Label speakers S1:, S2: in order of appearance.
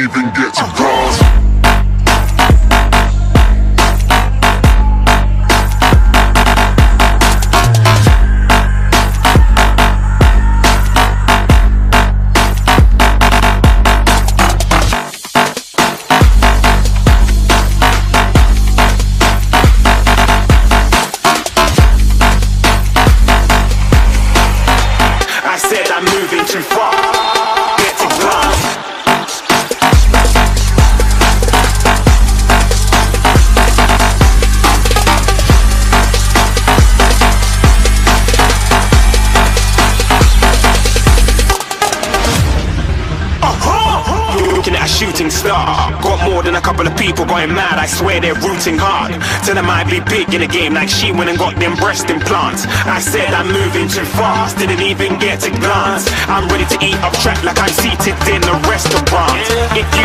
S1: even get to glance.
S2: I'm moving too far, get to glance. Looking at a shooting star. Got more than a couple of people going mad, I swear they're rooting hard. Tell them I'd be big in the game like she went and got them breast implants. I said I'm moving too fast, didn't even get to glance. I'm ready to eat up track like I'm seated in a restaurant.